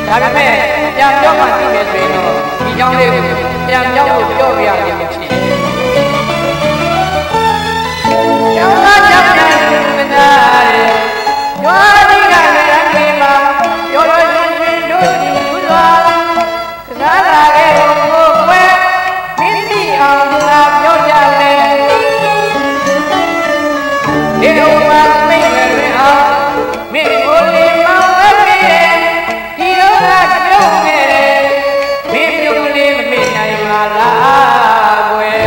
ဒါပေမဲ့ပြန်ပြောမှသိမယ်ဆိုရင်တော့ဒီကြောင့်လေးကိုပြန်ပြောဖို့ပြောပြရမယ်ရှိတယ်။ကျောင်းသားကျောင်းသားမနာရဲ့ရွာဒီကလည်းအမေမှာပြောလို့ရှိရင်တို့ဒီဘူးစွာကစားလာခဲ့ကိုကွယ်မင်းသိအောင်လာပြောကြမယ်။ဒီလိုမှမိတ်ပဲအောင်မင်းကိုလေးမောင်းဝဲပြီဒီလိုကပြုံးနေတယ်မင်းပြုံးလေးမမေ့နိုင်ပါလားကွယ်